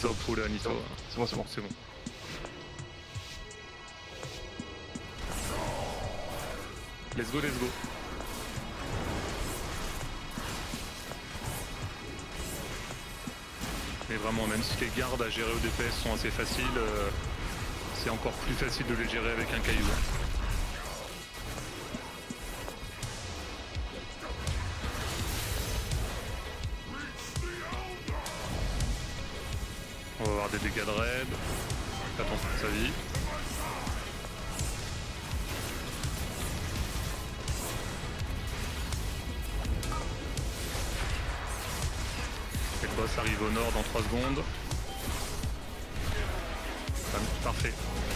ça au pool à Nito. C'est bon, c'est bon. C'est bon. Let's go, let's go. Mais vraiment, même si les gardes à gérer au DPS sont assez faciles, c'est encore plus facile de les gérer avec un caillou. On va avoir des dégâts de raid. Fais attention à sa vie. Et le boss arrive au nord dans 3 secondes. Parfait.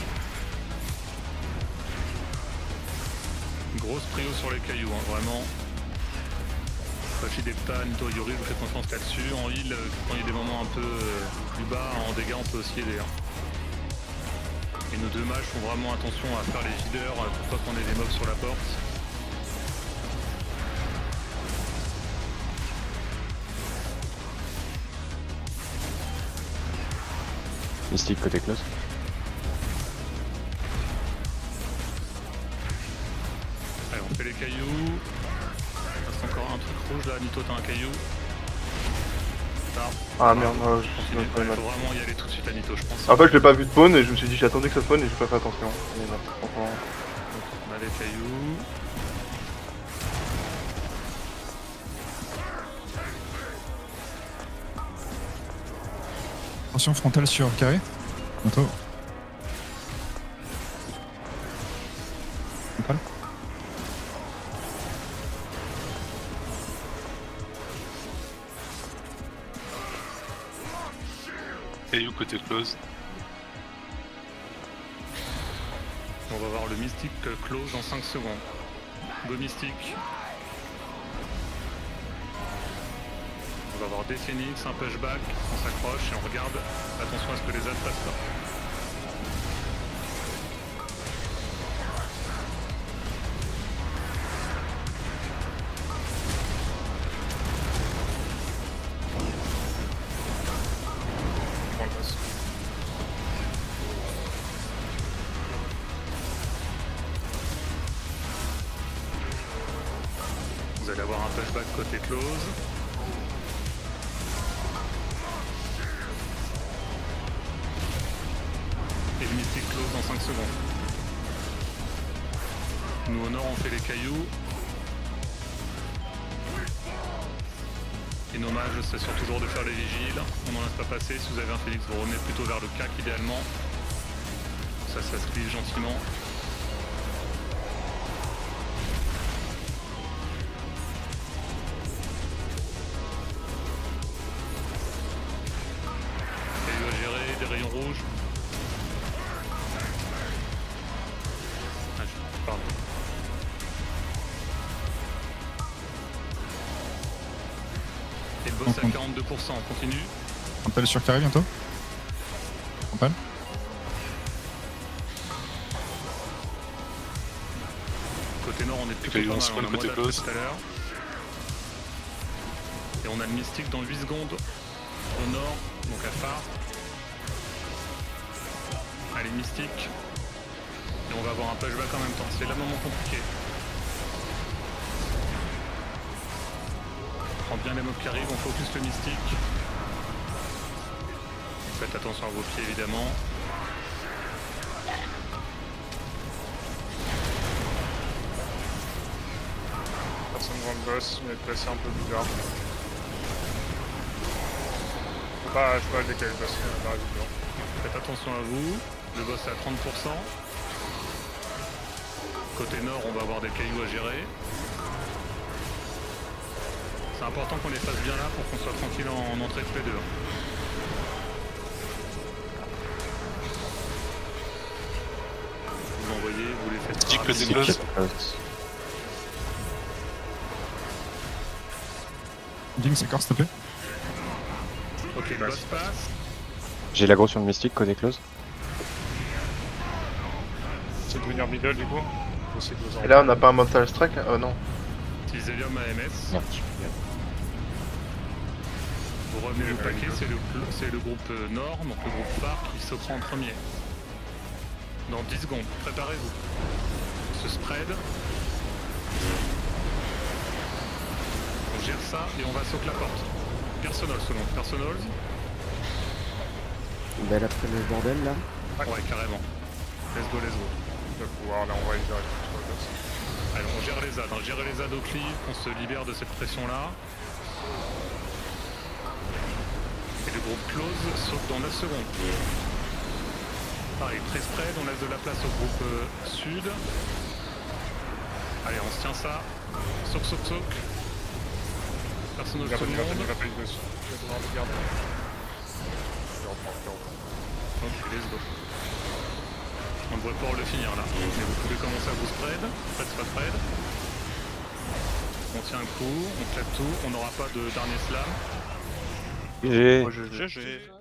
Grosse prio sur les cailloux, hein, vraiment. Fashidepta, Nito Yori, vous faites confiance là-dessus. En heal, quand il y a des moments un peu plus bas, en dégâts, on peut aussi aider. Hein. Et nos deux mages font vraiment attention à faire les healers pour pas qu'on ait des mobs sur la porte. Mystique côté close. Allez, on fait les cailloux. Il reste encore un truc rouge là. Nito, t'as un caillou. Ah merde, je pense Il faut vraiment y aller tout de suite à Nito, je pense. En fait, je l'ai pas vu de spawn et je me suis dit j'attendais que ça spawn et j'ai pas fait attention. Mais non, franchement... On a les cailloux. Attention frontale sur carré. Bientôt. Frontale. Caillou côté close. On va voir le mystique close dans 5 secondes. Go mystique. On va avoir des phoenix, un pushback, on s'accroche et on regarde. Attention à ce que les autres passent pas. Vous allez avoir un pushback côté close. Et le mystique close dans 5 secondes. Nous au nord on fait les cailloux. Et nos mages s'assurent toujours de faire les vigiles. On n'en laisse pas passer. Si vous avez un phoenix, vous revenez plutôt vers le cac idéalement. Ça se glisse gentiment. Cailloux à gérer, des rayons rouges. Pardon. Et le boss à 42%, on continue. Frontale sur carré bientôt. Frontale. Côté nord, on est plutôt Caillou pas en mal, spawn on a côté moins close. tout à l'heure. Et on a le mystique dans 8 secondes au nord, donc à phare. Allez, mystique. Et on va avoir un pushback en même temps, c'est là le moment compliqué. On prend bien les mobs qui arrivent, on focus le mystique. Faites attention à vos pieds évidemment. Personne devant le boss, mais placé un peu bizarre. Je peux pas le décaler parce qu'on arrive dedans. Faites attention à vous, le boss est à 30%. Côté nord, on va avoir des cailloux à gérer. C'est important qu'on les fasse bien là pour qu'on soit tranquille en entrée tous les deux. Vous envoyez, vous les faites Mystique côté rapidement. close. Ding, c'est corps s'il te plaît. Ok, le boss passe. J'ai l'aggro sur le mystique côté close. C'est de venir middle du coup. Possible de vous Et là, on n'a pas un mental strike? Oh non. Tiselium AMS. Merde. Vous revenez au paquet, c'est le groupe nord, donc le groupe phare qui se prend en premier. Dans 10 secondes, préparez-vous. Ce spread. On gère ça et on va sauter la porte. Personnel selon. Personnel. Belle après le bordel là. Ouais, carrément. Let's go, let's go. On va pouvoir l'envoyer directement sur le boss. Allez, on gère les ZAD. Hein. Gérer les ZAD au cleave, qu'on se libère de cette pression-là. Et le groupe close saute dans 9 secondes. Pareil, très spread, on laisse de la place au groupe sud. Allez, on se tient ça. Souk, souk, souk. Personne au Il va tout le monde. pas y dessus. Je vais devoir le garder. Je reprends. Ok, let's go. On devrait pouvoir le finir là. Mais vous pouvez commencer à vous spread. Spread, spread, spread. On tient un coup, on claque tout. On n'aura pas de dernier slam. GG. Moi, je- GG.